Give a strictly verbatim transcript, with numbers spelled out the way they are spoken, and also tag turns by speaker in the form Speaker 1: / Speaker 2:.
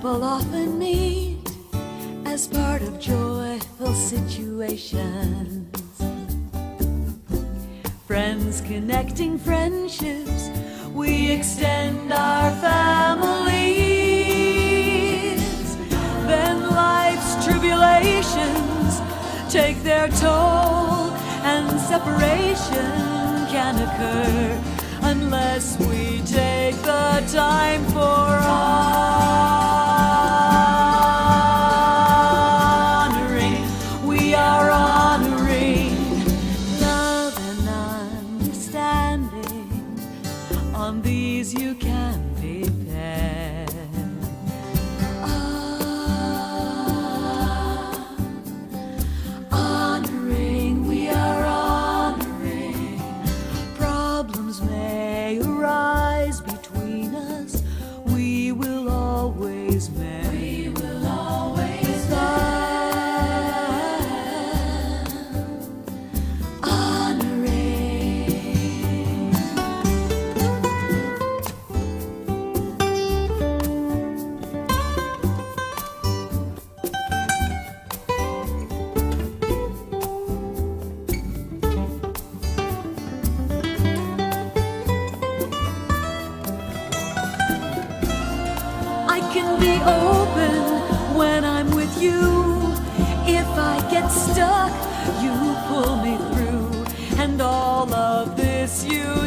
Speaker 1: People often meet as part of joyful situations. Friends connecting friendships, we extend our families. Then life's tribulations take their toll, and separation can occur unless we take the time for honoring. We are honoring love and understanding. On these you can depend. Ah, honoring, we are honoring. Problems may arise between us, we will always mend. We will always mend. Honoring. I can be open when I'm with you. If I get stuck, you pull me through, and all of this you